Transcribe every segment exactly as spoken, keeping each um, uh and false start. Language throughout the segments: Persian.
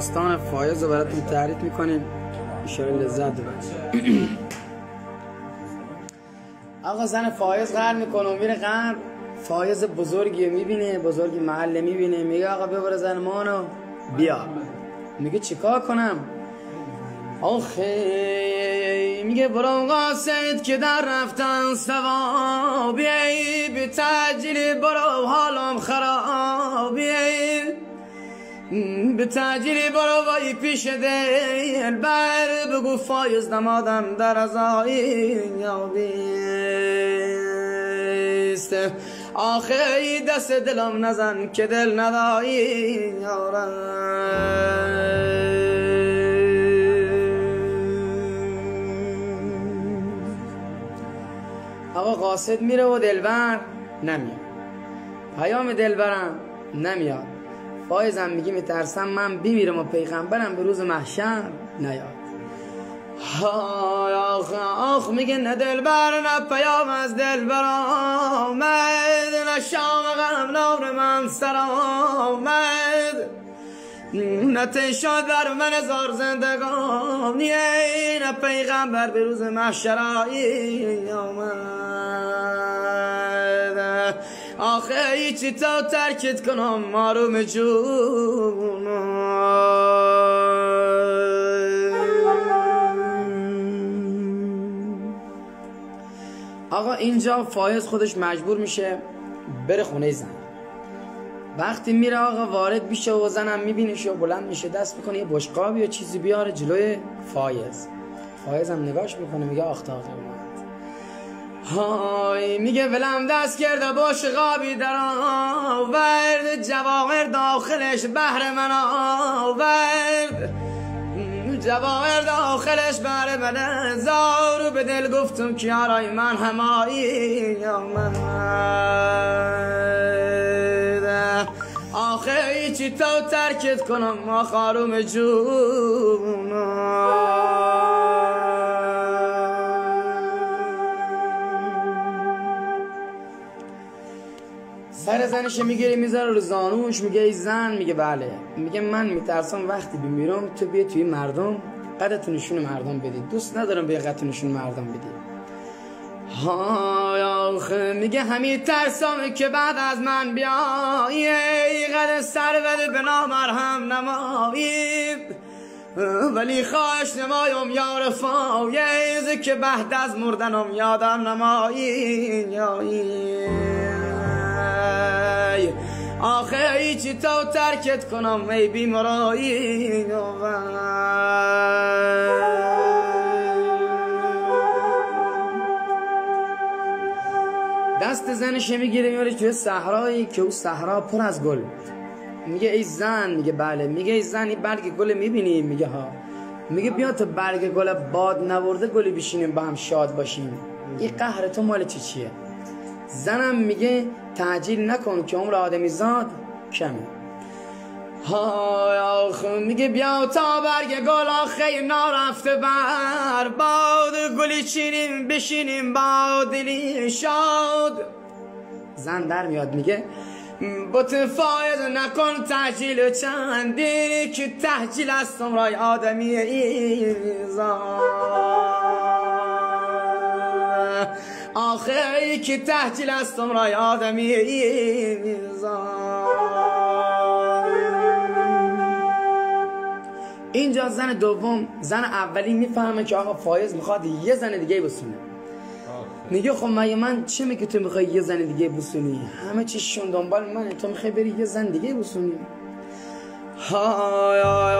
داستان فایز رو براتون تعریف میکنیم، انشاءالله لذت ببرید. آقا زن فایز غر میکنه و میره غر، فایز بزرگی میبینه، بزرگی محله میبینه، میگه آقا ببر زن مانو بیا. میگه چیکار کنم؟ آخه میگه برو قاصد که در رفتن ثوابی، به تجلی برو حالم خرابی، به تجلی برو وای پیش دل بر، بگو فایز نمادم در ازایی یابیست. آخه دست دلم نزن که دل ندایی یارم. آقا قاصد میره و دلبر نمیاد، پیام دلبرم نمیاد. فایزم میگه میترسم من بمیرم و پیغمبرم به روز محشر نیاد. آخ آخ میگه نه دلبر نه پیام از دلبر آمد، نه شام غم نور من سر آمد، نه تشاد بر من هزار زندگانی، نه پیغمبر به روز محشر آمد. آخه ایچی تا ترکت کنم معروم جون. آقا اینجا فایز خودش مجبور میشه بره خونه زن. وقتی میره آقا وارد میشه و زنم میبینیش و بلند میشه دست میکنه یه بشقابی یا چیزی بیاره جلوی فایز. فایز هم نگاش میکنه میگه آخ تاقی اومد. های میگه ولم دست کرده بشقابی در آورد، جواهر داخلش بهر من آورد، جواهر داخلش بهر من زارو به دل گفتم که یارای من همایی آمد. آخه ایچی تو ترکت کنم ما خاروم جون. سر زنش میگیره میذاره رو زانوش، میگه ای زن، میگه بله، میگه من میترسم وقتی بمیرم تو بیا توی مردم قدتو نشون مردم بدی، دوست ندارم بیا قدتو نشون مردم بدی. های آخه میگه همین ترسام که بعد از من بیایی قد سر بده به نامرهم نمایی، ولی خواهش نمایم یار فایز که بعد از مردنم یادم نمایی. آخه ایچی تو ترکت کنم ای بیمارایی. دست زنش میگیره میاره توی صحرایی که اون صحرا پر از گل. میگه ای زن، میگه بله، میگه ای زن این برگ گل میبینی؟ میگه ها. میگه بیا تو برگ گل باد نورده گلی بشینیم با هم شاد باشیم، این قهر تو مال چی چیه؟ زنم میگه تعجیل نکن که عمر آدمی زاد کمه. های آخه میگه بیا تا برگ گل آخه نارفته بر باد، گلی چینیم بشینیم با دلی شاد. زن در میاد میگه با تو فایز نکن تعجیل چندی، که تعجیل از تمرای آدمی ایزاد. آخه ای که تحجیل از تمرای آدمی ایزاد. اینجا زن دوم، زن اولی میفهمه که آقا فایز میخواد یه زن دیگه بسونه. میگه خب مگه من چه میگه تو میخوای یه زن دیگه بسونی؟ همه چیشون دنبال منه، تو میخوای بری یه زن دیگه بسونی؟ های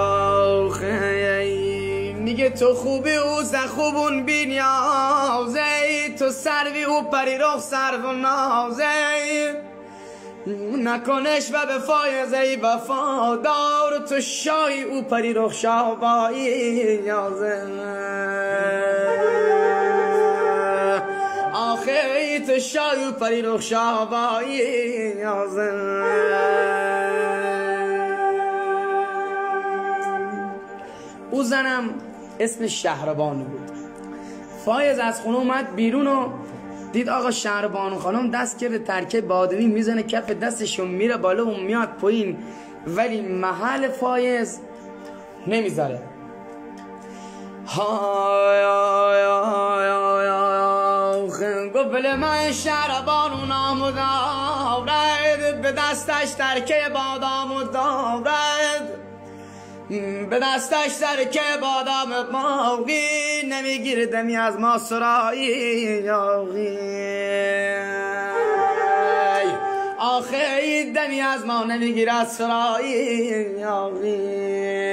آخه میگه تو خوبی او خوبون بی نیازه، تو سروی او پری رخ سرو و نازه، نکنش و به فایزه وفادار، تو شایی او پری رخ شابایی نیازه. آخه تو شایی او پری رخ شابایی نیازه. او زنم اسمش شهربانو بود. فایز از خونه اومد بیرون و دید آقا شهربانو خانم دست کرده ترکه بادمی میزنه کف دستشون میره بالا و میاد پایین، ولی محل فایز نمیذاره. های های های های های گفل من شربان نام دارد، به دستش ترکه بادام دارد، به دستش ترکه بادام باقی، نمیگیره دمی از ما سرایی یاغی. آخه دمی از ما نمیگیره از سرایی یاغی.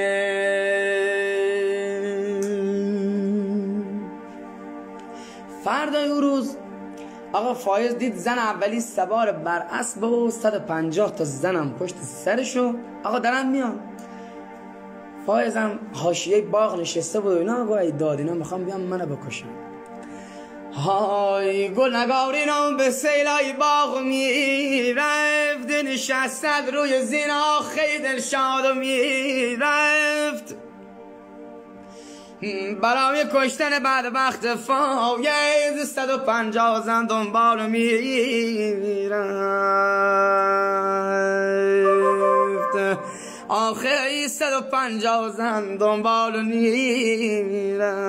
فردای او روز آقا فایز دید زن اولی سوار بر اسب و صد و پنجاه تا زنم پشت سرشو آقا دارن میان. فایزم حاشیه باغ نشسته بود، اینا گویا داد اینا میخوام بیام منو بکشم. های گل نگارینم به سیلای باغ میرفت، نشستد روی زینا خیلی دلشاد و میرفت، برای کشتن بعد وقت فایز صد و پنجاه زن دنبال میرفت. آخه صد و پنجاه زن دنبال میرفت.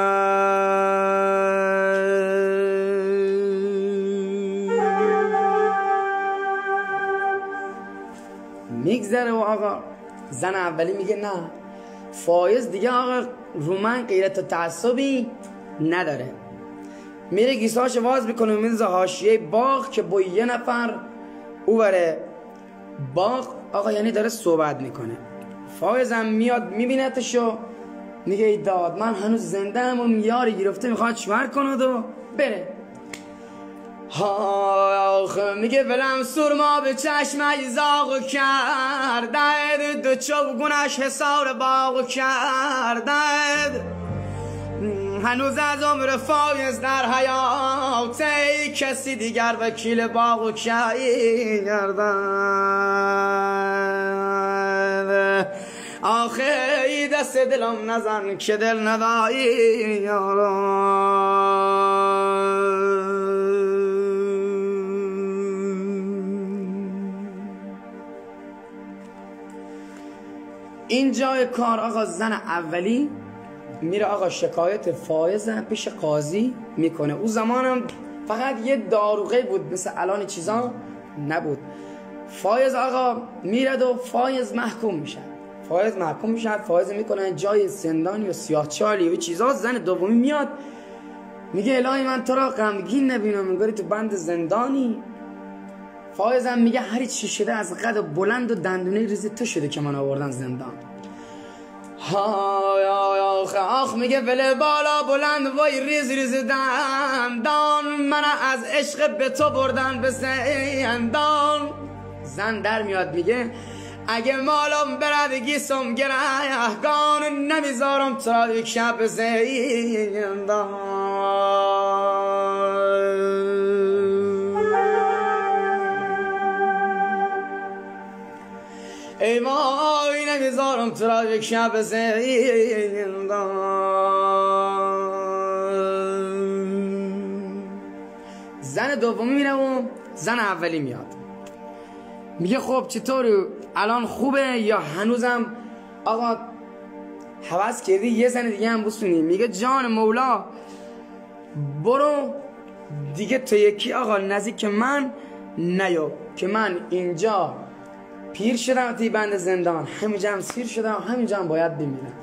میگذره و آقا زن اولی میگه نه فایز دیگه آقا رو من غیرت و تعصبی نداره. میره گیساش واز میکنه و میرزه حاشیه باغ که با یه نفر او بره باغ آقا یعنی داره صحبت میکنه. فایزم میاد میبینتشو میگه ای داد من هنوز زنده ام و یاری گرفته میخواد چور کند و بره. آخه میگه ولم سرما به چشمه زاغ کرده، دو چوگونش حسار باغ کرده، هنوز از عمر فایز در حیات کسی دیگر وکیل باغ کرده. آخه ای دست دلم نزن که دل ندایی این جای کار آقا زن اولی میره آقا شکایت فایز پیش قاضی میکنه. او زمانم فقط یه داروغه بود مثل الان چیزا نبود. فایز آقا میرد و فایز محکوم میشه. فایز محکوم میشه فایز میکنه جای زندان یا سیاهچالی و چیزا. زن دومی میاد میگه الهی من تو را غمگین نبینم انگاری تو بند زندانی. فایزم میگه هر چی شده از قد بلند و دندونه ریزی تو شده که من آوردن زندان. های آخ آخ میگه ولی بالا بلند وای ریز ریز دندان، من از عشق به تو بردن به زندان. زن در میاد میگه اگه مالم برد گیسم گرهگان، نمیذارم تو را یک شب زندان. ای وای نمیذارم تو را یک شب زندان. زن دومی میره و زن اولی میاد میگه خب چطور الان خوبه یا هنوزم آقا حوض کردی یه زن دیگه هم بسونی؟ میگه جان مولا برو دیگه تو یکی آقا نزدیک من نیو که من اینجا پیر شدم تی بند زندان، همینجا هم سیر شدم، همینجا هم باید بمیرم.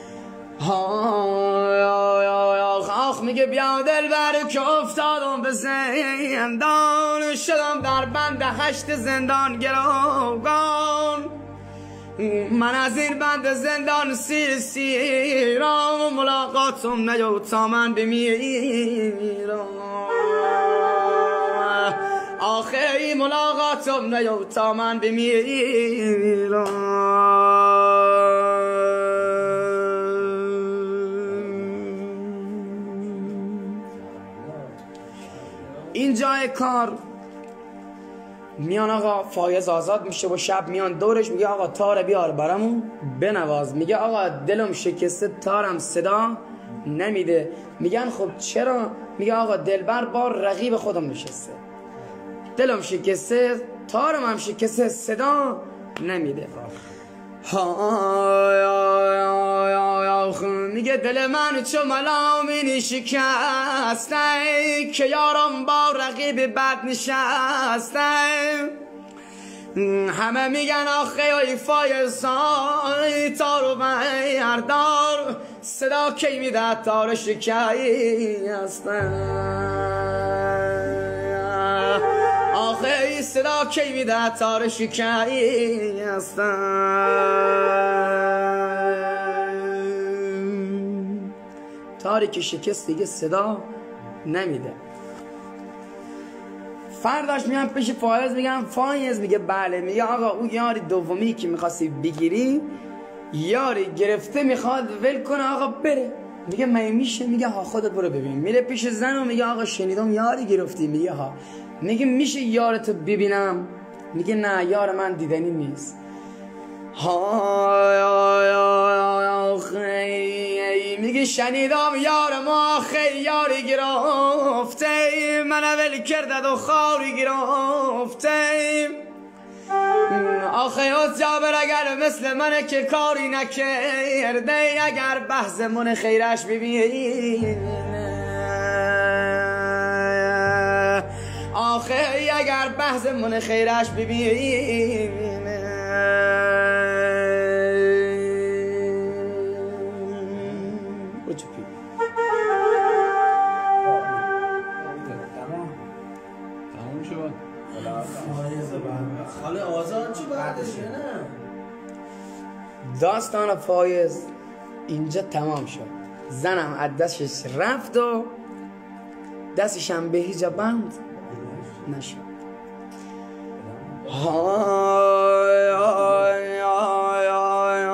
آخ میگه بیا دل بر که افتادم به زندان، شدم در بند هشت زندان گروگان. من از این بند زندان سیر سیرم و ملاقاتم نیو تا من بمیرم. آخری ملاقاتم نیو تا من بمیرم. این جای کار میان آقا فایز آزاد میشه و شب میان دورش میگه آقا تار بیار برامون بنواز. میگه آقا دلم شکسته تارم صدا نمیده. میگن خب چرا؟ میگه آقا دلبر با رقیب خودم نشسته، دلم شکسته تارم هم شکسته صدا نمیده. میگه دل من چو ملامینی شکسته که یارم با رقیب بد نشسته همه میگن آخه ای فایزای تارو بردار صدا کی میده تار شکسته آخه ای صدا کی میده تار شکسته تاری که شکست دیگه صدا نمیده. فرداش میام پیش فایز میگم فایز میگه بله. میگه آقا اون یاری دومی که میخواستی بگیری یاری گرفته میخواد ول کنه آقا بره. میگه من میشه؟ میگه ها خودت برو ببین. میره پیش زن و میگه آقا شنیدم یاری گرفتی. میگه ها. میگه میشه یارتو ببینم؟ میگه نه یار من دیدنی نیست. ها میگه شنیدم یار ما خیلی یاری گرفته من ول کرده و خاری گرفته آخه از جابر اگر مثل من که کاری نکرده اگر بحث من خیرش ببینه آخه اگر بحث من خیرش ببینه حالا آزاد چی بعدشه نه؟ داستان فایز اینجا تمام شد. زنم از دستش رفت و دستش هم به هیچ بند نشد. های های های های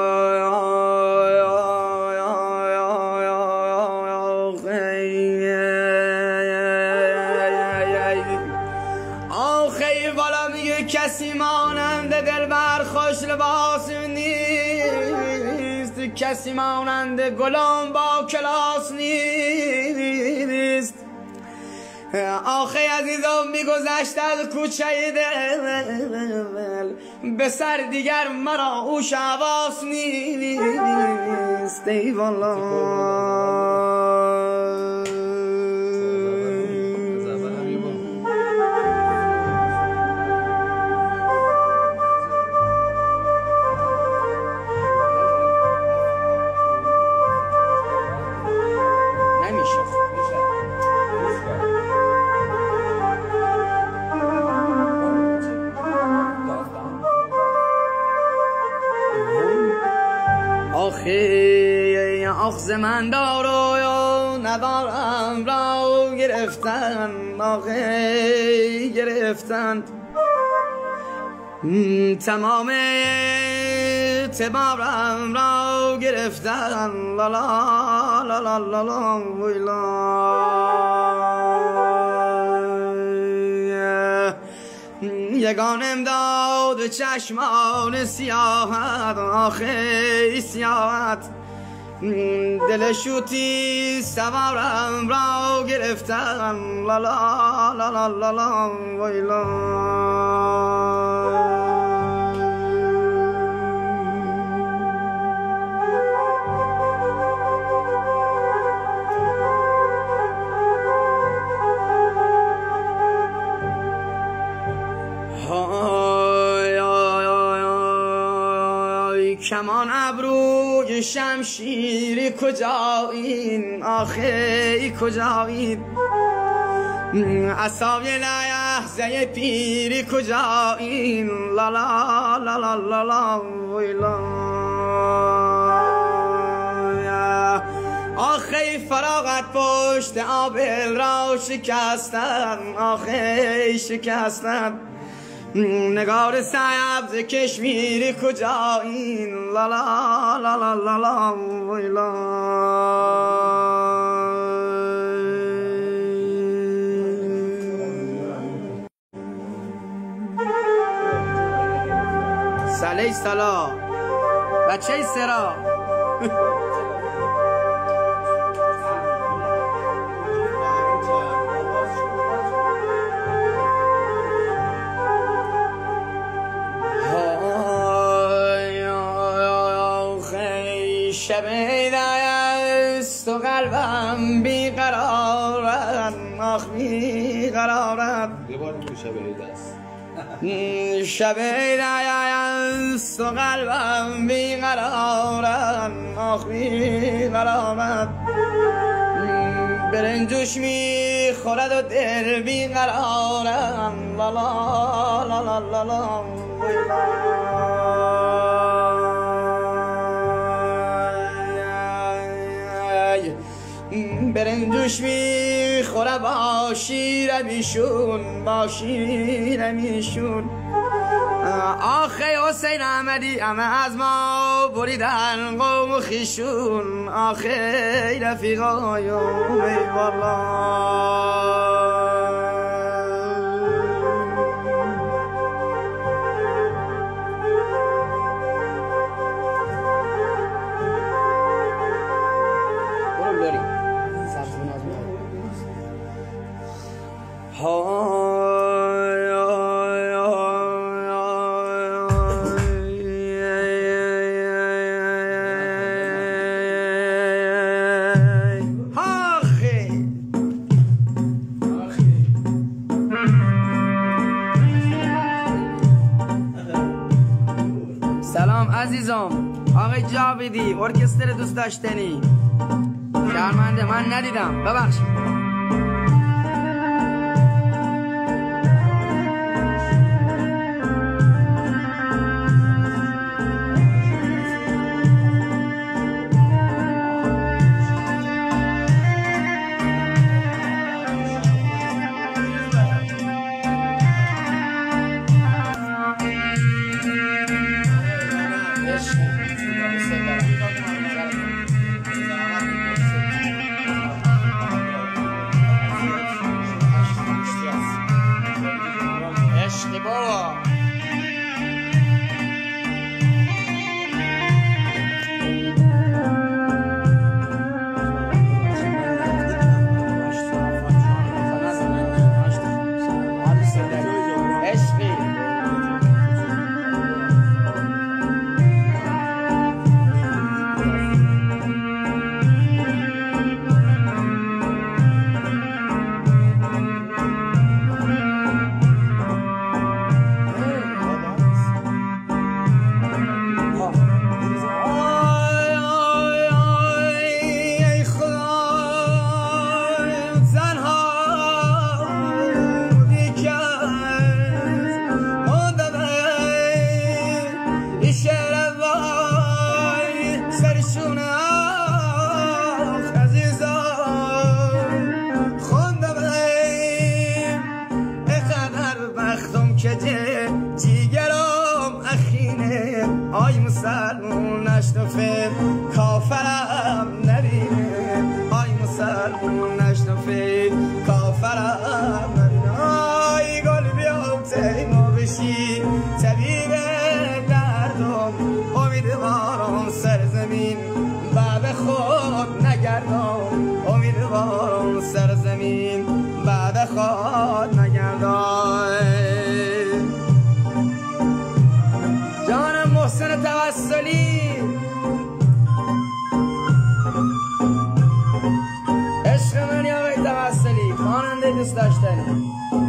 کسی مانند دلبر خوش لباس نیست کسی مانند گلم با کلاس نیست آخه عزیزم میگذشت از کوچه دل به سر دیگر مرا او شواس نیست ای والله آخه آخ من دارو یا ندارم را گرفتن آخه گرفتن تمام تبارم را گرفتن لا لا لا لا لا لا یگانم داد چشمان سیاحت آخه سیاحت دل شوتی سوارم را گرفتن لا لا لا لا لا لا ویلا کمان ابروی شمشیری کجا این آخه ای کجا این عصای لحظه پیری کجا این لا لا لا لا لا لا ویلا آخه فراغت پشت آبل را شکستن آخه شکستن نگار سبز کشمیری کجا این لا لا لا لا لا لا ویلا سلی سلا بچه سرا بیقرارم آخ بیقرارم یه بار میگه شب عید است شب عید است و قلبم بیقرارم آخ بیقرارم برنجوش میخورد و دل بیقرارم لا لا لا لا لا لا برنجوش میخوره با شیرمیشون با شیرمیشون آخه حسین احمدی همه از ما بریدن قوم و خیشون آخه رفیقای ای والله سلام عزیزم آقای جاویدی ارکستر دوست داشتنی شرمنده من ندیدم ببخشید آی مسلمون نشنفه کافرم نبینه آی مسلمون نشنفه کافرم نبینه آی گل بیام تیما بشی طبیب دردم امیدوارم سرزمین بعد خود نگردم امیدوارم سرزمین بعد خود نگردم محسن توسلی عشق منی آقای توسلی خواننده دوست داشتنی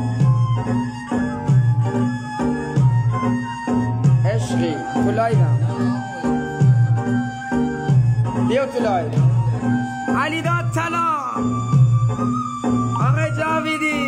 عشقی تو لایدم بیا تو لایدم علی داد طلا آقای جاویدی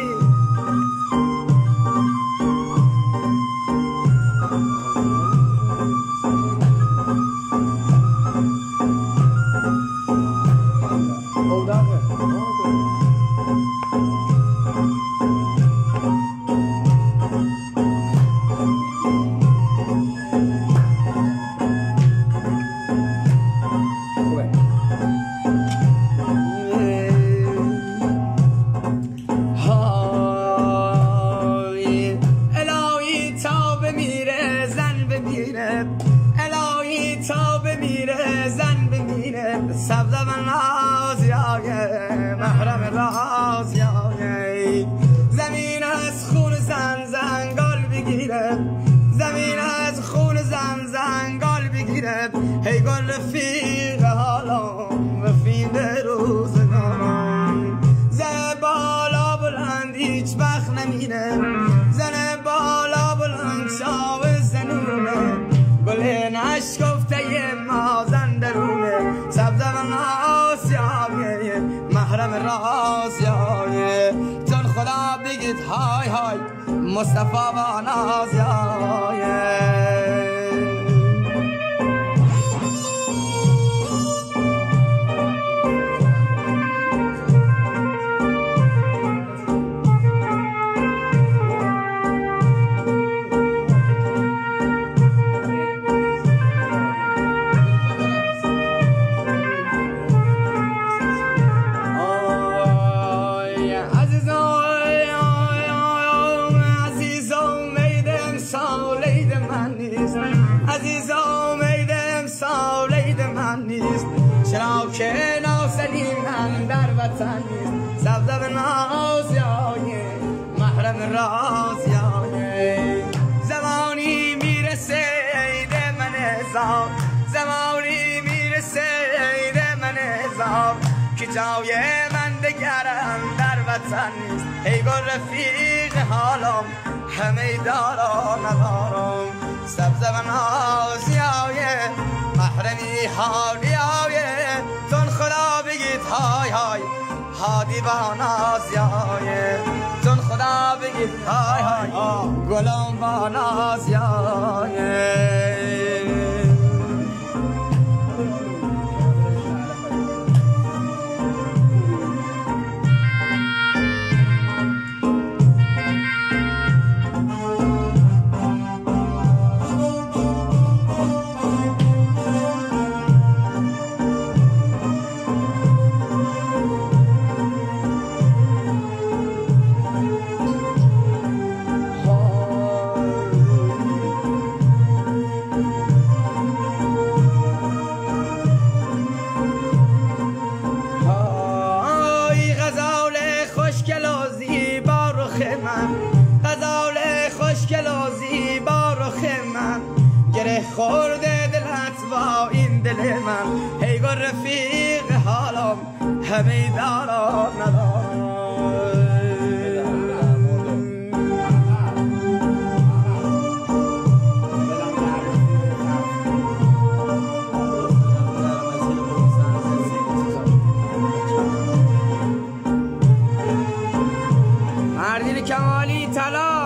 سبز من نازی آگه محرم رازی آگه زمین از خون زن زنگال بگیره زمین از خون زن زنگال بگیره هی گل رفیق حالم رفیق روزگارم زمینه زن بالا بلند شاو زنونه گل نشکفته مازندرونه سبز من آسیایه محرم راسیایه چون خدا بگید های های مصطفی با نازیایه چرا که ناسلیم من در وطن نیست سبز به نازیایه محرم رازیایه زمانی میرسه عید من زار زمانی میرسه عید من زار که جای من دگرم در وطن نیست ای گل رفیق حالم همه دارم ندارم سبز به نازیایه محرمی حالیایه چون خدا بگید های های هادی با نازیایه چون خدا بگید های های گلم با نازیایه خورده دلت با این دل من ای گل رفیق حالم همه دارم ندارم مردین کمالی طلا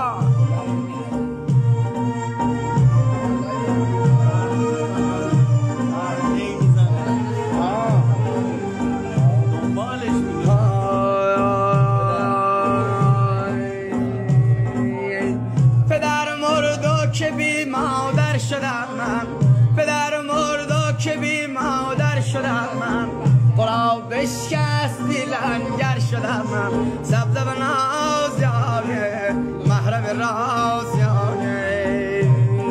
که بی مادر شدم من پدر مرد که بی مادر شدم من برا بشکستی لنگر شدم من سبز و نازیانه محرم رازیانه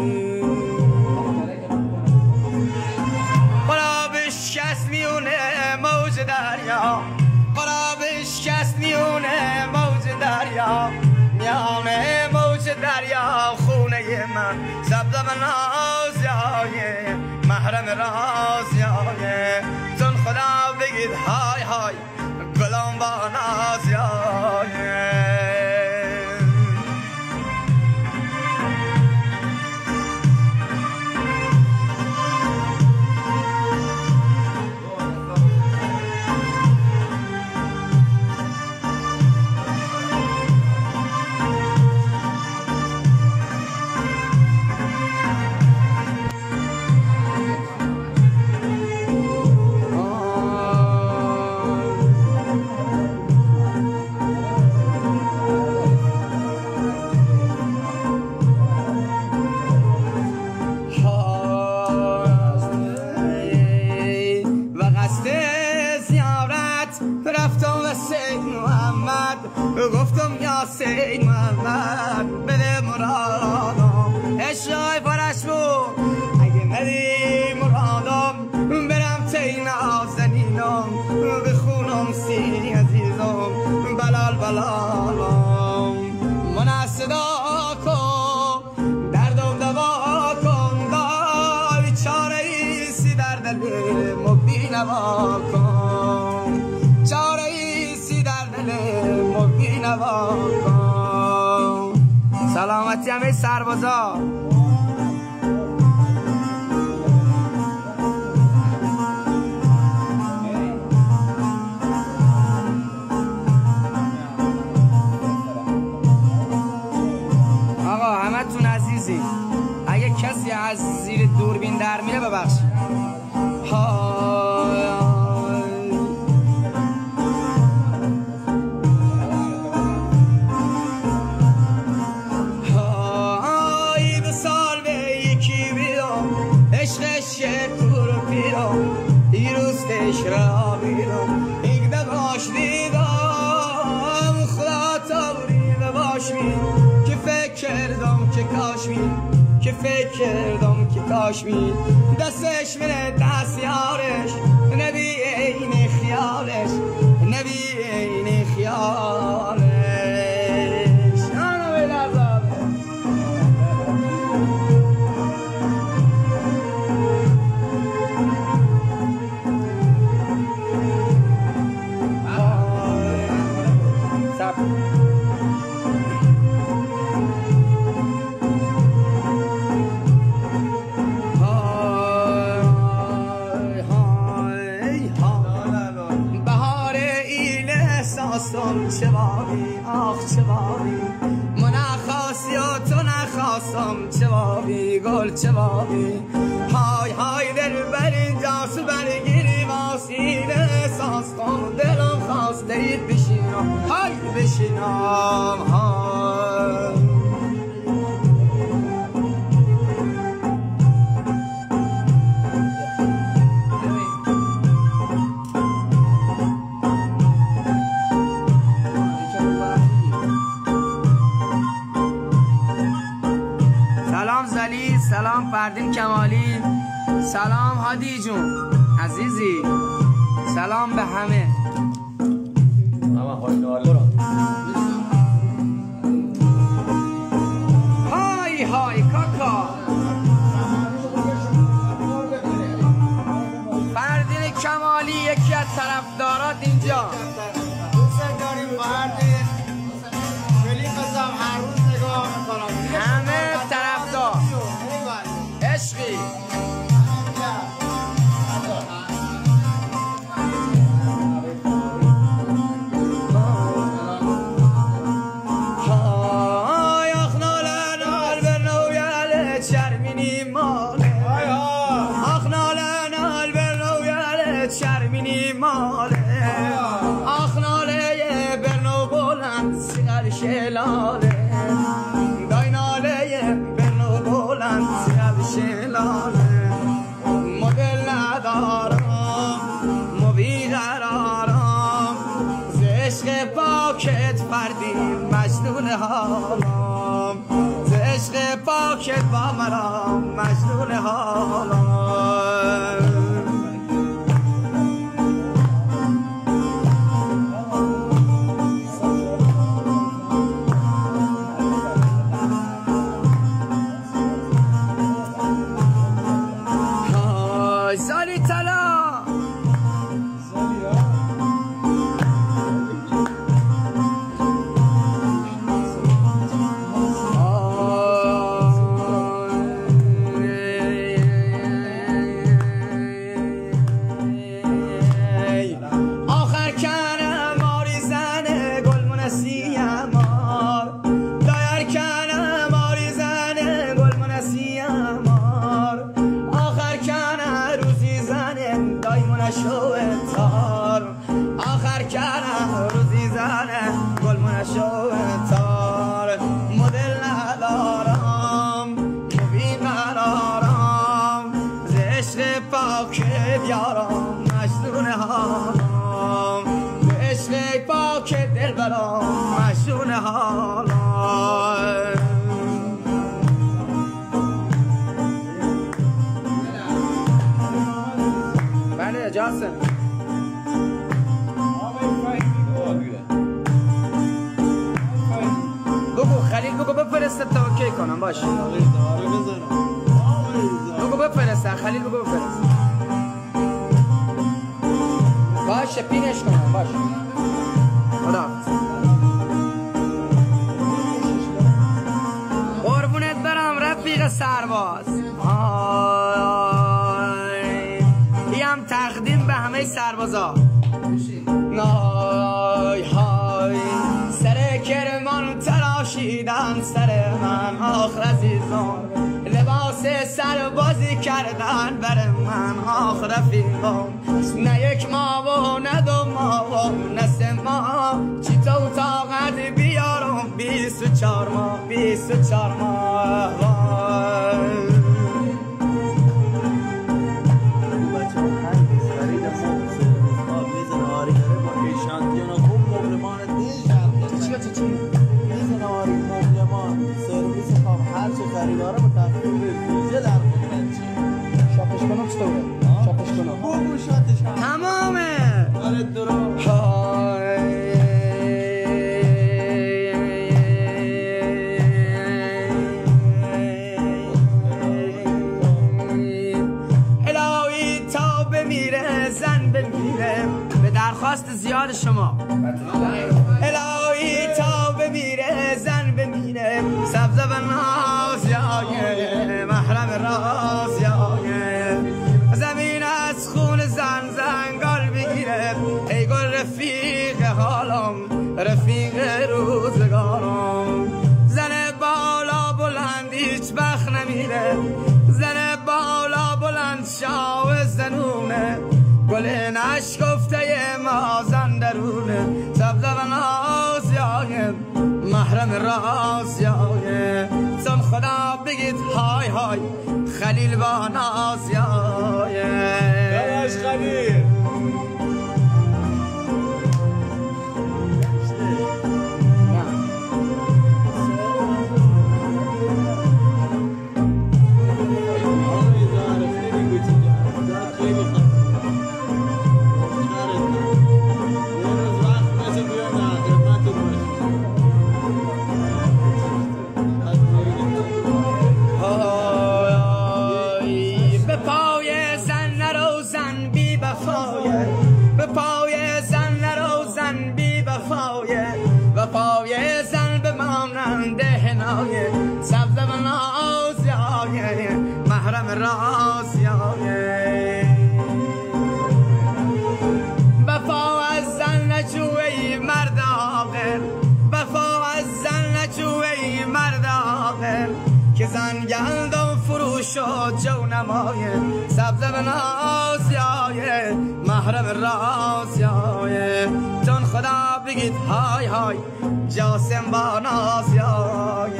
برا بشکست میونه موج دریا برا بشکست میونه موج دریا میانه موج دریا خونه من سبز و نازیایه محرم رازیایه چون خدا بگید های های گلم با نازیایه گفتم یا سید محمد بده مرادم اشای فرش بود اگه ندی مرادم برم تی نازنینم بخونم سی عزیزم بلال بلالم من صدا کن دردم دوا کن داری چاره ایسی در دل مبی نوا کن چاره ایسی در دل مبی نوا کن تحیاتی همه سربازا. آقا همه تون عزیزی، اگه کسی از زیر دوربین در میره ببخشید. که فکر کردم که کاشمیر دستش میره دست یارش، نبی این خیالش، نبی این خیالش. آنو بلازابه سب چه بابی آخ چه بابی، من نخواستی و تو نخواستم، چه بابی گل چه بابی. های های دل بری جاسو برگیری واسیل احساس کن، دلم خواست دید بشینم های بشینم های. سلام فردین کمالی، سلام هادی جون عزیزی، سلام به همه. های های کاکا فردین کمالی یکی از طرفدارات اینجا. دوست داریم فردین، کلیپ بزم هر روز نگاه میکنم، همه طرفدار عشقی. های آخ ناله نال بر نویل چرمینی ماله، آخ ناله نال بر نویل چرمینی ماله، آخ ناله بر نو بلند سیغل شلاله، دای ناله بر نو بلند شلاله. ما دل ندارم ما بیقرارم، ز عشق پاکت فردین مجنون حالم، ز عشق پاکت با منم مجنون حالم. مجنون حالم. بله جاسم بگو خلیل بگو بفرسته تا اوکی کنم باشه. بگو بفرسته خلیل بگو بفرسته باشه پینش کنم باشه. خدا شاخ رفیقان نه یک ما و نه دو ما و نه سه ما چی تو طاقت بیارم بیست و چار ماه بیست و چار ماه بچه ها هرگز خرید ما میزن آری داره با پیشانتیان خوب مبلمان دیش هم چی چی چی میزن آری مبلمان سرویس خواب هر چه خریداره با تفکر ویژه در خدمت چی شاپش کنم چطوره؟ شاپش کنم بگو شاتش هم تمامه داره درو های الهی تا بمیره زن بمیره به درخواست زیاد شما الهی تا بمیره زن بمیره سبزه و نازیای محرم رازیای زمین از خون زن زنگال بگیره ای گل رفیق حالم رفیق روزگارم زن بالا بلند هیچ بخت نمیره زن بالا بلند شاو زنونه گل نشکفته ما زن درونه سبزه و نازیای محرم رازیای چون خدا بگید های های خلیل با نازیای داداش خلیل وفای زن بمانند حنای سبزه و نازیای محرم رازیای وفا از زن نجوی مرد عاقل وفا از زن نجوی مرد عاقل که زن گندم فروش و جو نمای سبزه و نازیای محرم رازیای چون خدا بگید های های جاسم با نازیای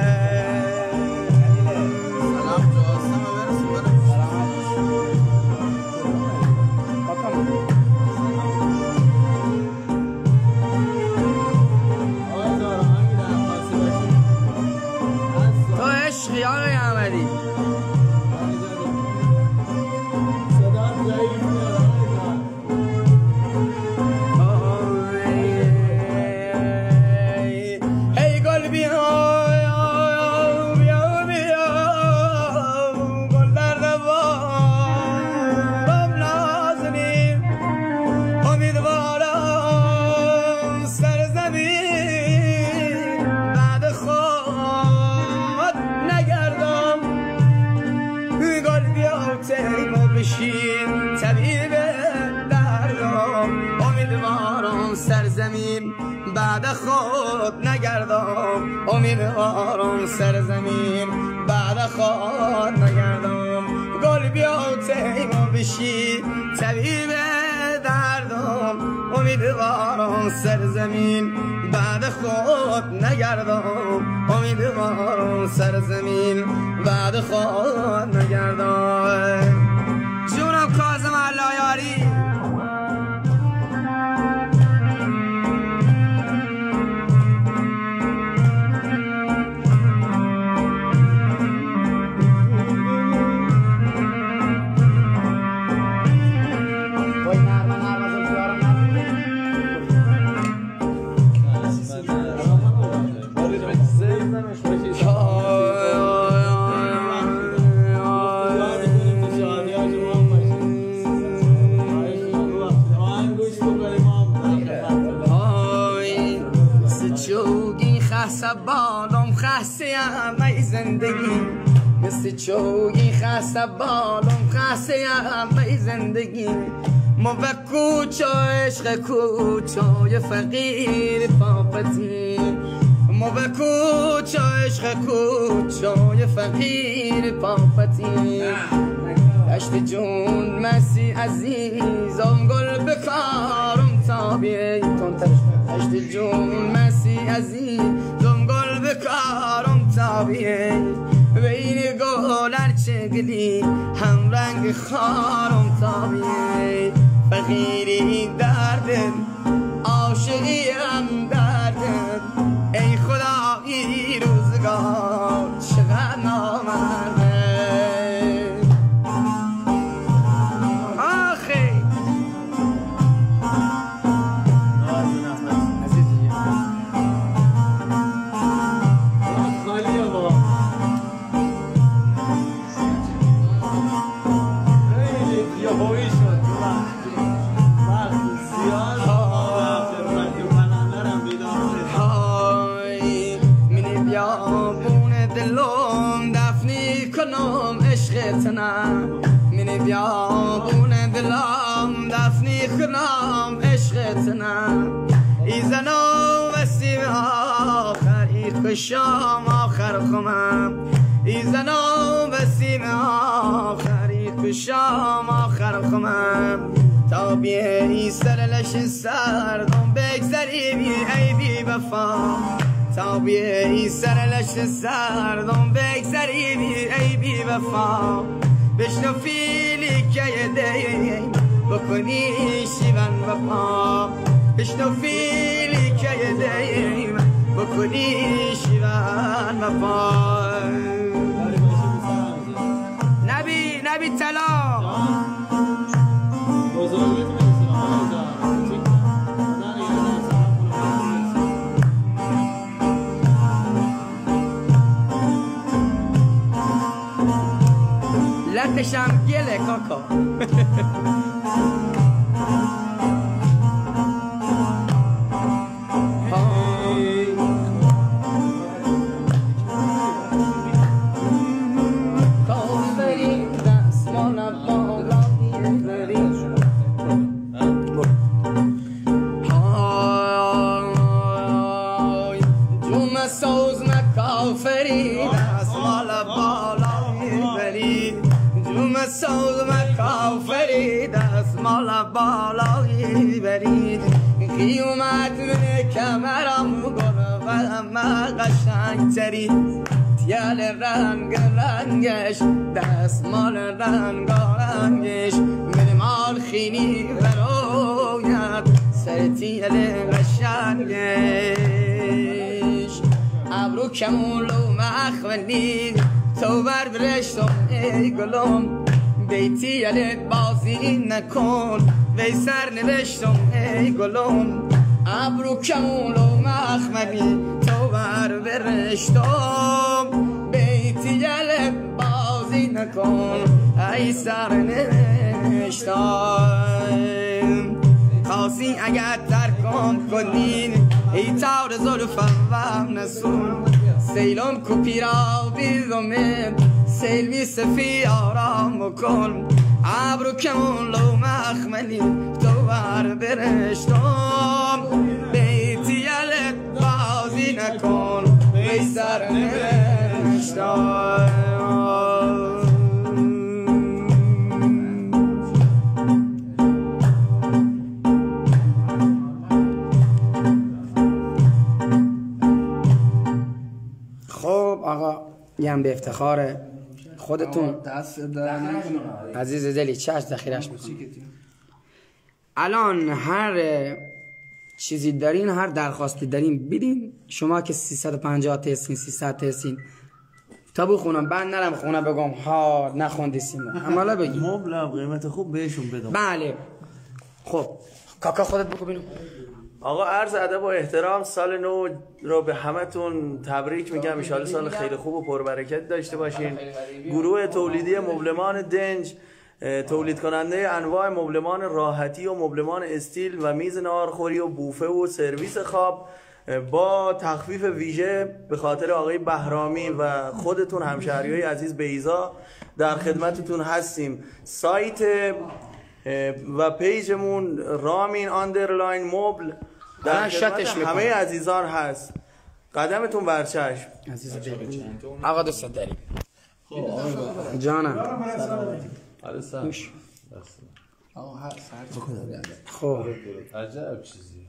سلام جاسم برسو برسو تو عشقی آقای احمدی ای گل بیا بیا بیا گل در دوام نازنیم امیدوارم سرزمین بعد خود نگردم گل بیا تیمو بشین طبیب دردم امیدوارم سرزمین بعد خود نگردم امیدوارم سرزمین بعد خود نگردم گل بیا تیمو بشی طبیب دردم امیدوارم سرزمین بعد خود نگردم امیدوارم سرزمین بعد خود نگردم جونم کاظم علایاری بالم خسته ام ای زندگی مثل چوگی خسته بالم خسته ام ای زندگی ما و کوچو عشق کوچو فقیر پاپتی ما و کوچو عشق کوچو فقیر پاپتی اشت جون مسی عزیزم گل بکارم تابی تونترش اشت جون مسی عزیزم گل بکارم تابی بین گلر چگلی هم رنگ خارم تابی فقیری دردن عاشقی هم دردن ای خدا ای روزگار چقدر نامرده آخی خالی آقا خیلی یا هوی شد وقت زیاد خدمتی و پناهندرم بیدار های منی بیابون دلم دفنی کنم عشقتنم منی بیابون دلم دفنی کنم عشقتنم ایزنم وسیم آخر ای خوشم آخر خمم ایزنم وسیم آخر ای خوشم آخر خمم تا بیایی سر لش سردم بگذری بی ای بی وفا تا بیایی سر لش سردم بگذری بی ای بی وفا بشنو فیلی که یدیم بکنی شیون وفا بشنو فیلی که یدیم بکنی شیون وفا نبی نبی طلا بزرگیت میرسیم آقا جان چک نه یه سلام لطشم گله کاکا سوز مکافری دست مال بالایی برید قیومت من کمرم گل و همه قشنگ تری تیال رنگ رنگش دست مال رنگ رنگش منمال خینی بروید سر تیال قشنگش ابرو کمولو مخونید تو بر برشتم ای گلم بیتی یلی بازی نکن وی سر نوشتم ای گلم ابرو کمولو مخملی تو بر برشتم بیتی یلی بازی نکن ای سر نوشتم خاصی اگر ترکم کنین ای تاور زلفم وم نسون سیلم کو پیرا بیدومه سیل بی سفی آرام کن ابرو کمون لو مخملی تو بر برشتم بیتی یلت بازی نکن بی سر نوشتم خب آقا یه به افتخار خودتون عزیز دلی چش ذخیرش میکنم الان هر چیزی دارین هر درخواستی دارین بدین شما که سیصد و پنجاه تسین سیصد تسین تا بخونم بعد نرم خونه بگم ها نخوندی سیما عمالا بگی مبلغ قیمت خوب بهشون بدم بله خب کاکا خودت بگو بینم آقا عرض ادب و احترام سال نو رو به همتون تبریک میگم ان شاءالله سال خیلی خوب و پربرکت داشته باشین گروه تولیدی مبلمان دنج تولید کننده انواع مبلمان راحتی و مبلمان استیل و میز ناهارخوری و بوفه و سرویس خواب با تخفیف ویژه به خاطر آقای بهرامی و خودتون همشهریای عزیز بیضا در خدمتتون هستیم. سایت و پیجمون رامین آندرلاین مبل در خدمت همه عزیزان هست. قدمتون برچشم عزیز دلی آقا دوست داریم جانم آره سر گوش آقا هر سر بکنم خب عجب چیزی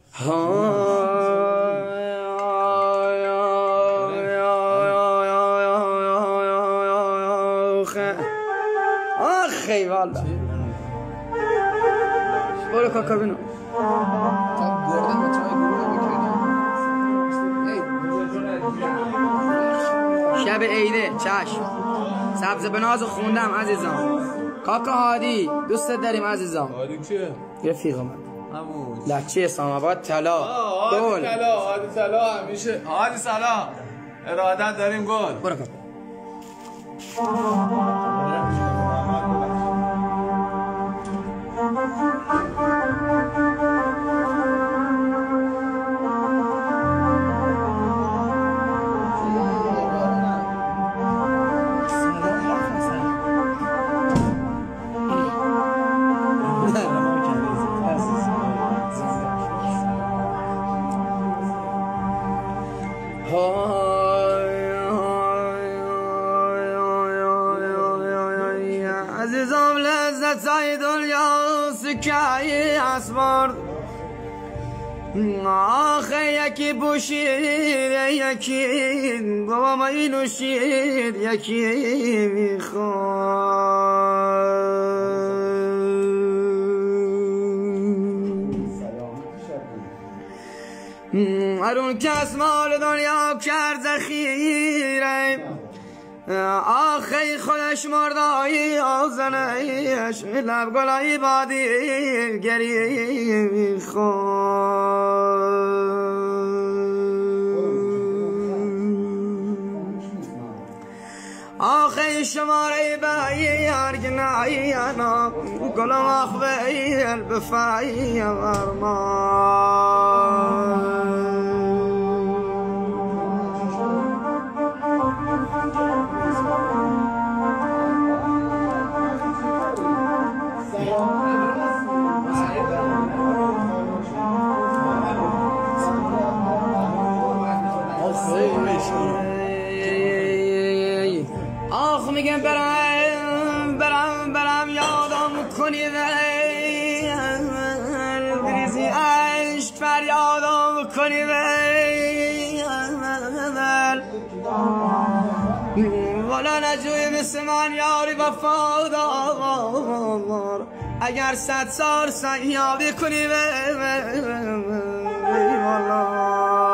آخی والا برو کاکا بینو تا بردم و چای گروه شب عیده چشم سبز بناز خوندم عزیزم کاکا هادی دوست داریم عزیزم هادی کیه؟ رفیق من همون لچه اسلام آباد طلا هادی گل طلا هادی طلا همیشه هادی سلام ارادت داریم گل برو کاکا عزیزم لذت های دنیا سکایی اسمار آخه یکی بوشید یکی بابا ما اینو شید یکی میخواد هرون کس مال دنیا کرد ذخیره آخی خودش مردایی آزنش لب گلایی بادی گریه میخواد آخی شماره بایی هرگنایی انا گلم اخوی البفایی ارمان آخ میگم برم برم برم یادم کنی بریزی عشق فریادم کنی والا نجوی مثل من یاری وفادار اگر صد سال سیابی کنی والا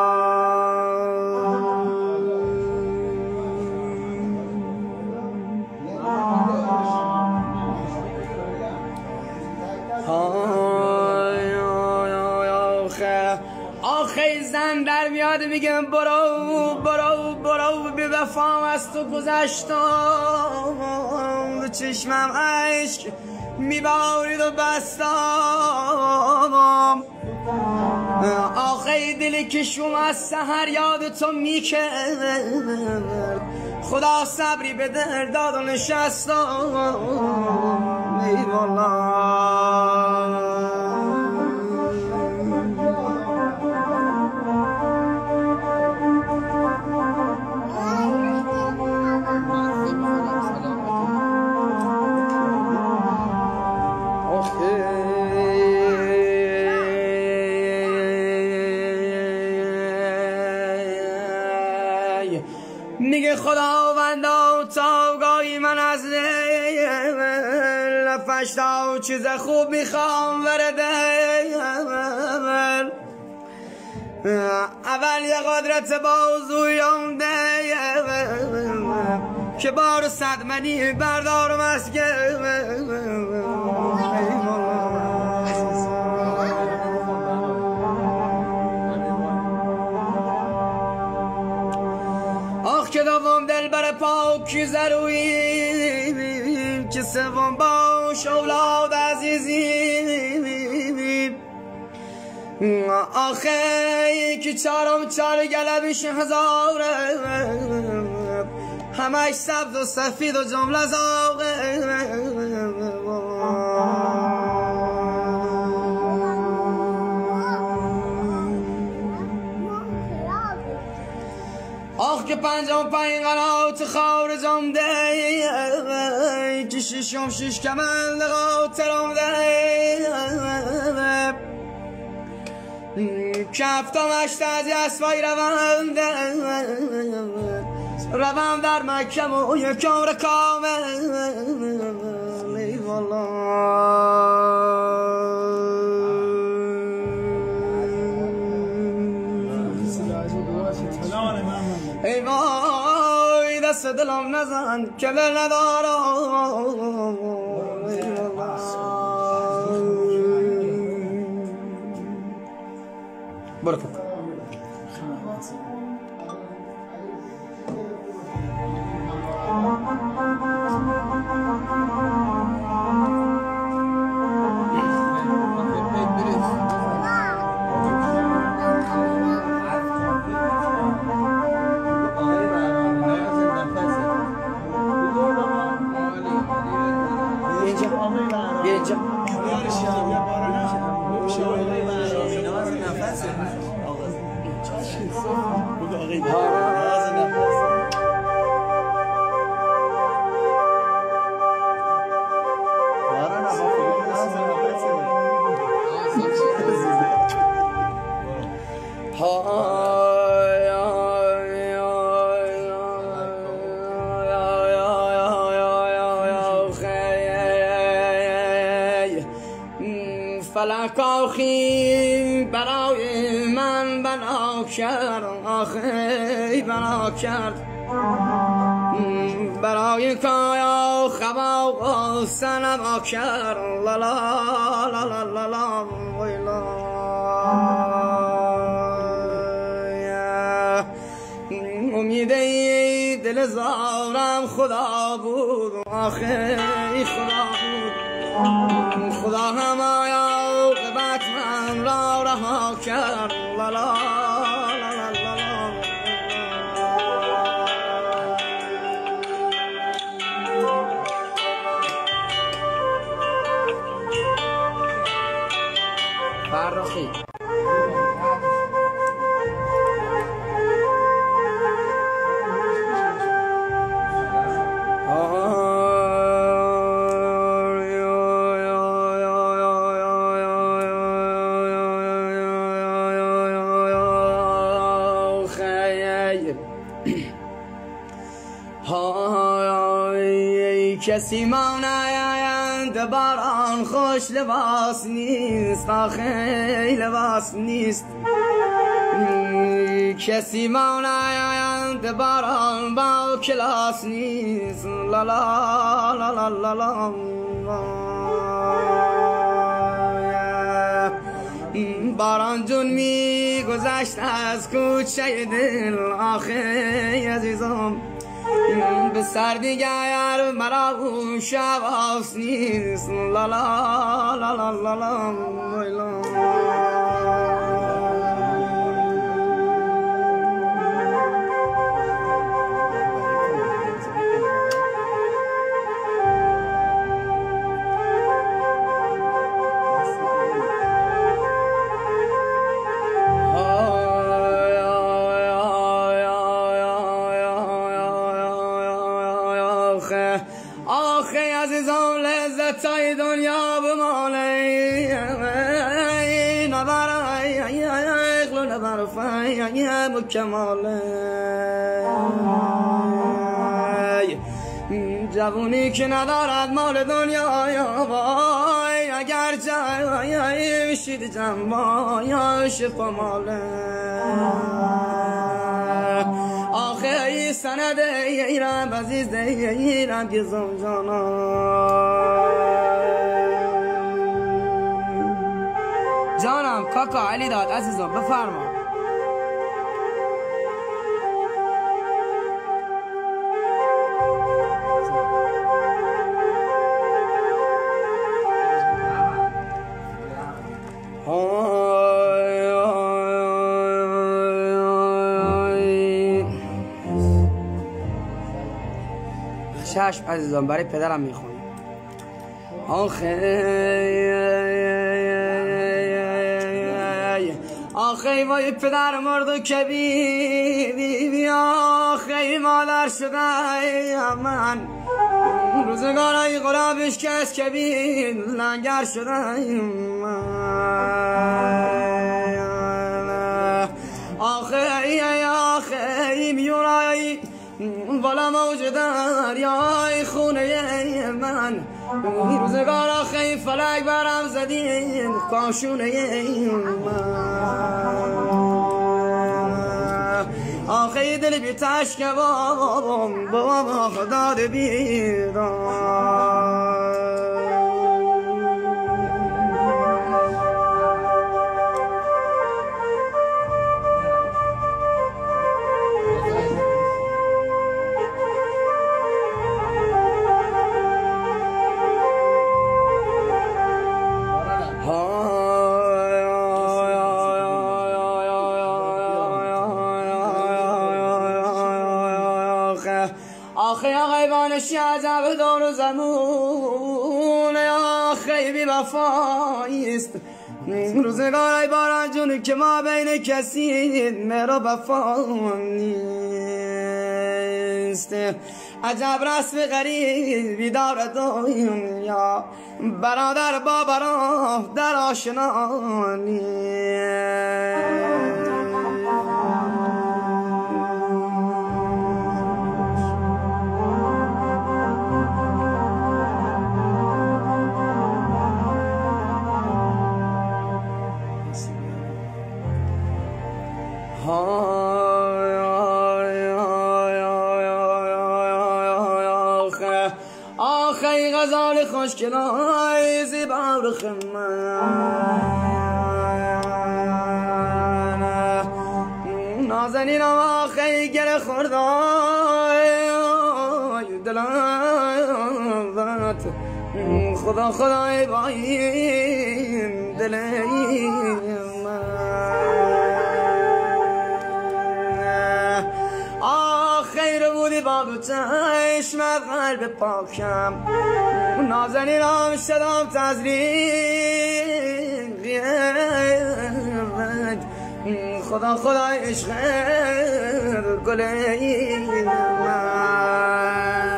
آخه زن در میاد میگم برو برو برو بی وفام از تو گذشتم چشمم عشق میبارید و بستم آخه دلی که شما از سحر یاد تو میکرد خدا صبری به در داد و نشستم ای والا میگه خداوندا تا گاهی من از لفش تا چیز خوب میخوام ورده اول یه قدرت بازویم ده که بار صد منی بردارم از آخ که دوم دل بر پاکی زروی که سوم باش اولاد عزیزی آخه که چارم چار گلبش هزاره همش سبز و سفید و جمله زاغه آخ که پنجاه و پنج قنات خار جام ده که ششم شش کمند قاطرام ده کفتم اشت از اسبای روند روند در مکم و یک عمر کامل ای ای وای دست دلم نزن که دل ندارم برکت فلک آخی برای من بنا کرد آخی بنا کرد برای کایا خبا و سنبا کرد لا لا لا لا لا لا ویلا امیده دل زارم خدا بود آخی خدا بود خدا همایا قبط من را رها کرد لا لا لا لا لا فرخی کسی مانند باران خوش لباس نیست آخی لباس نیست کسی مانند باران با کلاس نیست لا لا لا لا لا باران جون می گذشت از کوچه دل آخی عزیزم به سردی گر مرا اون شب آس نیست لا لا لا لا لا لا آخه عزیزان لذتای دنیا بماله نبر اقل نبر فای مکماله جوونی که ندارد مال دنیا یا وای اگر جای شید جنبا شفا ماله آخه ای سند ایران عزیز ایران گزم جانا جانم کاکا علی داد عزیزم بفرما چشم عزیزم برای پدرم میخونی آخه آخه آخی وای پدر مرد و کبیری آخی مادر شده من روزگارای غلابش که از کبیر لنگر شده من آخی آخی میورایی والا موج دریای خونه من روزگار آخی فلک برم زدین کاشونه من آخی دل بی تشک بابام بابا خدا ده بیدار آخی غیبانشی عجب دار و زمون آخی بی وفاییست روزگار باران جون که ما بین کسی مرا وفا نیست عجب رسم غریبی دارد دنیا برادر با برادر آشنا نیست آخی غزال خوشگلای زیبا رخ من نازنینم آخی گره خوردای دلت خدا خدای بایم دلی من آخیر بودی با دو چشمت قلب پاکم نازنینم شدم تزریق خدا خدای عشق گلی من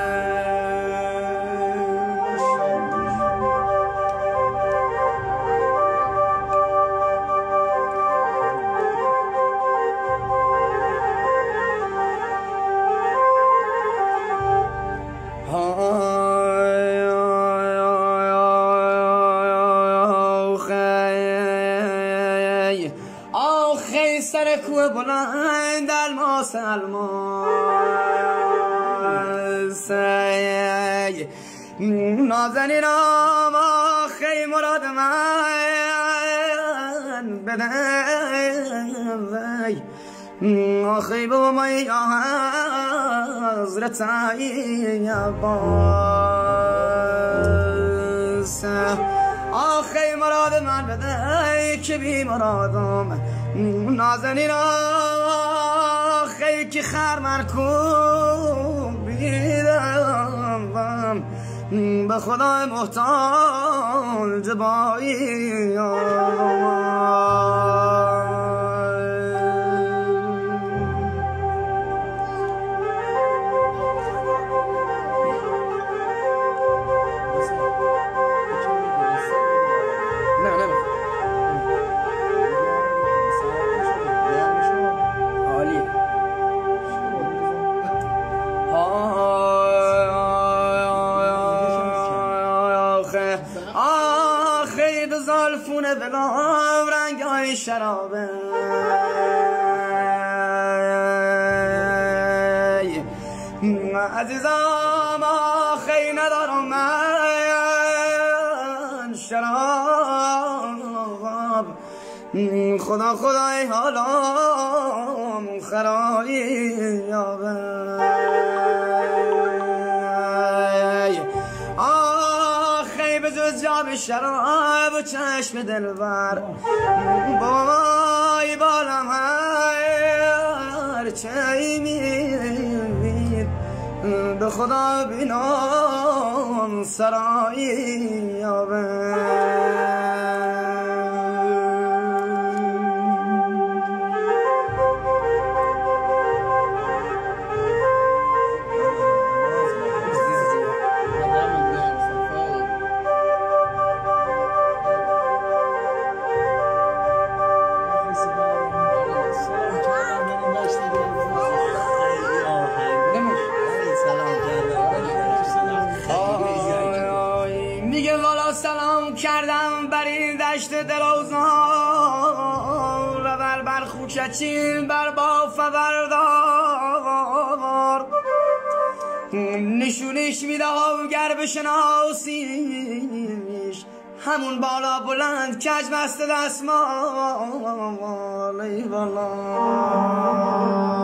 آخی سر کوه بلند الماس الماس نازنینم آخی مراد من بده آخی با مای حضرت عباس آخی مراد من بده که بی مرادم نازنینم آخی که خر من کن بیدم به خدای محتاج بایی آخی دو زلفونه بلام رنگ های شرابه عزیزم آخی ندارم من شراب خدا خدای حالام خرابه آخی به جز جام شراب و چشم دلبر بای بالم هر چه میبین به خدا بینام سرایی یابه کردم بر این دشت دلوزار و بر بر خوکچین بر بافوردار نشونش میدهم گر بشناسیش همون بالا بلند کج مست دستمال ای والا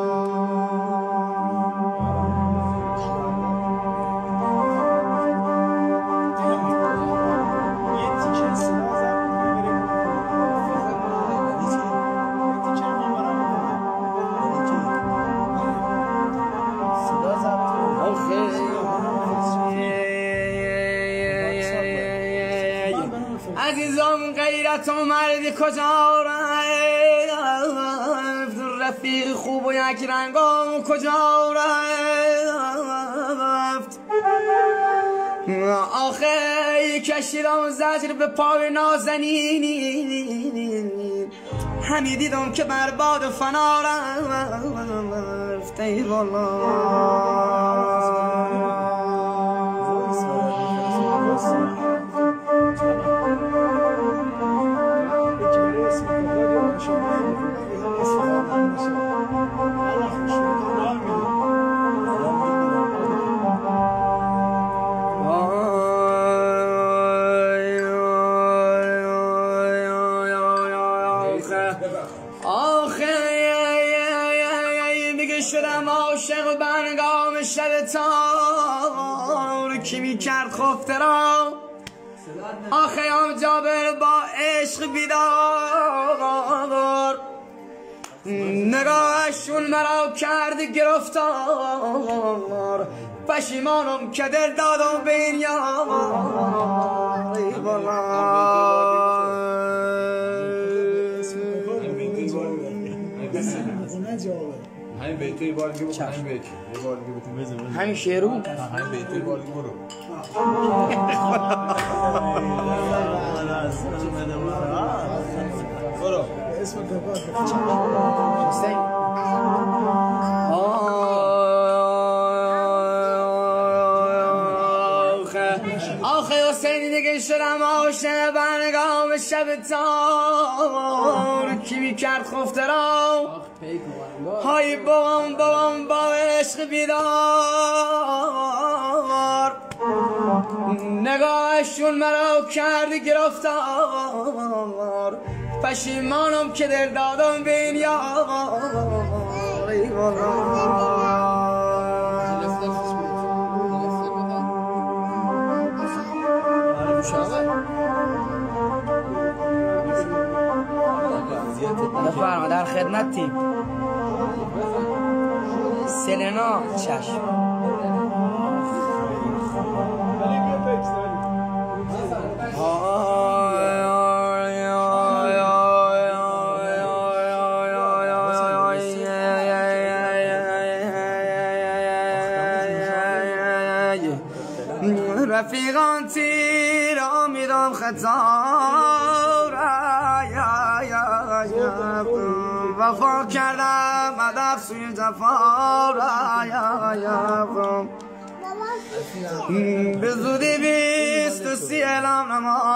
عزیزم غیرت و مردی کجا رفت رفیق خوب و یک رنگام کجا رفت آخه کشیدم زجر به پای نازنینی همی دیدم که برباد و فنا رفت ای والا شدم عاشق بنگام شب تار کی می کرد خفته را آخه هم جابر با عشق بیدار نگاهشون مرا کرد گرفتار پشیمانم که دل دادم به این یار ای همین بیتو یه بار دیگه بکن همین بیتو یه بار دیگه بکن همین شعرو همین بیتو یه بار دیگه برو برو اسم کپات آخه حسینی دیگه شدم عاشق بنگام شب تار کی می کرد خفته را های بابام بابام با عشق بیدار نگاهشون مرا کرد گرفتار پشیمانم که دل دادم به این یار ای بفرما در خدمتی سلنا چشم رفیقان تیرا میدم خطا وفا کردم ادب سوی جفا به زودی بیست و سی اعلام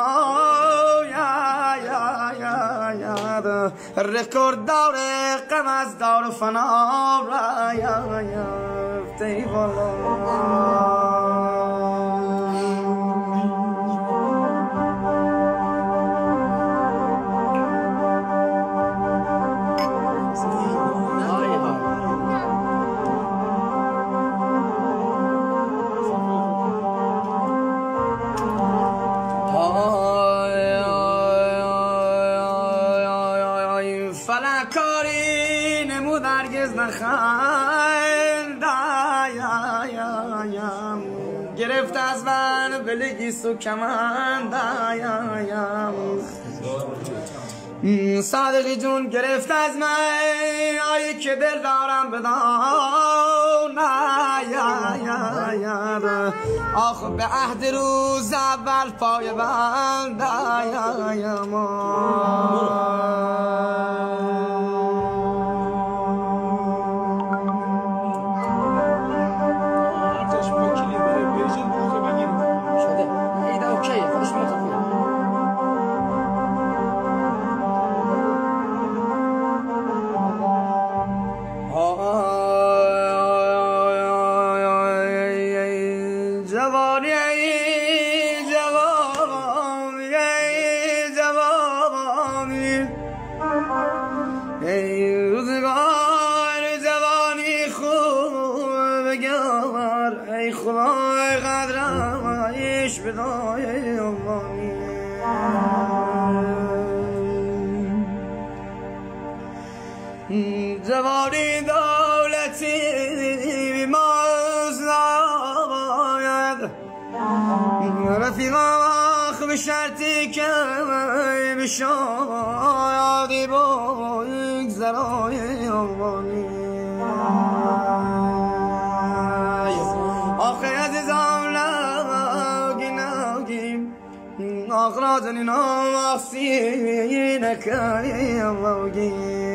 نماید رکورد دار غم از دار فنا رفت ای والا فلکاری نمود هرگز نخند گرفت از من بلگیست و کمند صادقی جون گرفت از من آیه که دل دارم بدان آخ به عهد روز اول پای بند شده ایده اوکیه خودش متفیه جوانی دولتی بیماز ناید رفیقا آخ به شرطی که بشایدی با یک زرای آوانی آخه عزیزم نگی نگی آخ رازنی ناماسی نکی آوگی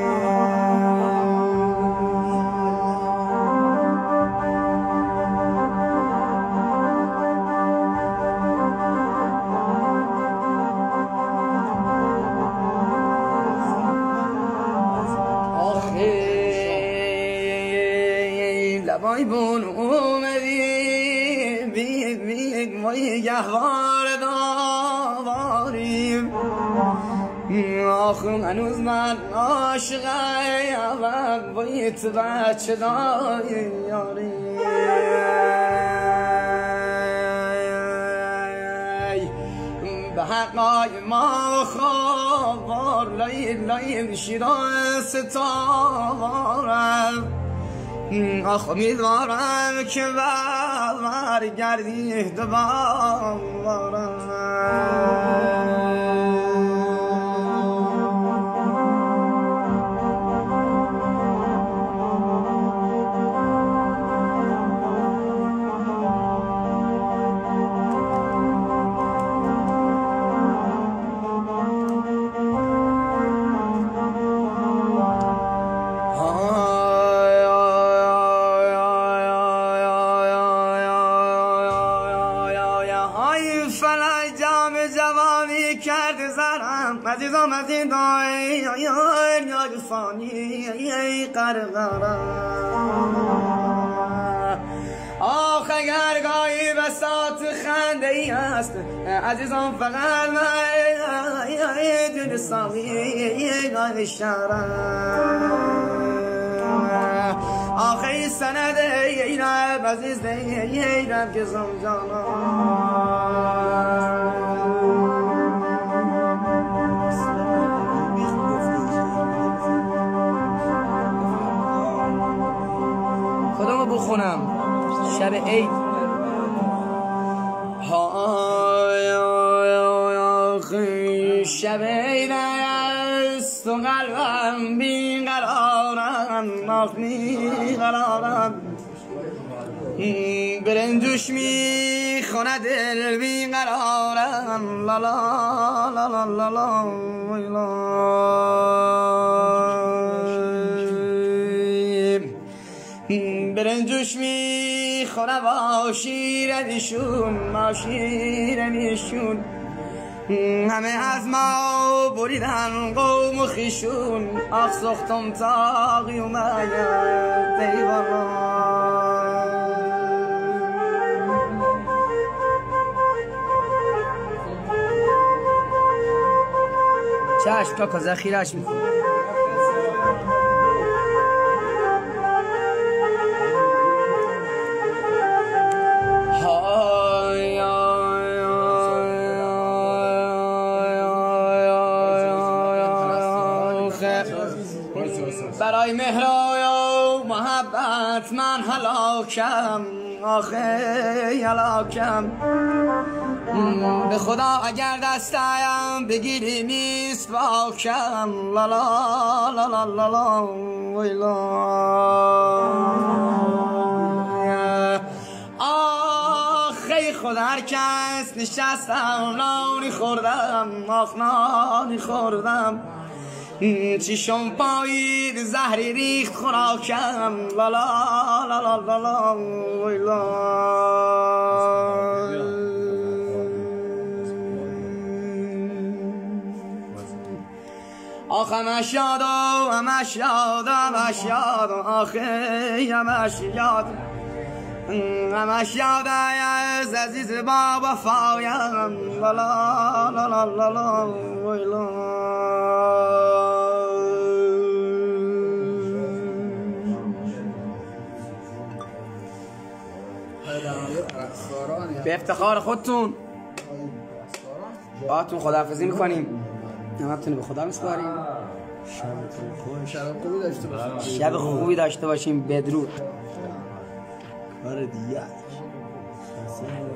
لبای بون اومدی بی بی مایی گهوار داواریم آخون هنوز من عاشقم باید بچه داری یاری به حقای ما خوار لایل لایل شیران ستارم آخ امیدوارم که برگردی دوباره کرد زرم عزیزم از این دای یا فانی قرقرم آخ اگر گاهی بساط خنده ای است عزیزم فقط دل سامی گاهی شرم آخه ای سند ایرم عزیز ایرم که زمزانم خودمو بخونم شب عید های آخی شب عید است و قلبم بی قرارم آخ بی قرارم برنجوش می خونه دل بی قرارم لا لا لا لا لا لا برنجوش می خونه با شیرنیشون با شیرنیشون همه از ما بریدن قوم و خیشون آخ سختم تاقی اومد دیوانا چشم کاکا ذخیرش میکنه برای مهرای و محبت من هلاکم آخه هلاکم به خدا اگر دستایم بگیری نیست واکم لا لا لا لا لا لا ویلا آخه خود هر کس نشستم نانی خوردم آخ نانی خوردم چیشم پایید زهری ریخت خوراکم لا لا لا لا لا لا ویلا آخ همش یاد و همش یاد همش یاد آخه همش یاد همش یاد از عزیز بابا فایم لا لا لا لا لا لا ویلا به افتخار خودتون باهاتون خداحافظی میکنیم همتون به خدا میسپاریم شب خوبی داشته باشیم. شب خوبی داشته باشیم. بدرود. کار دیگه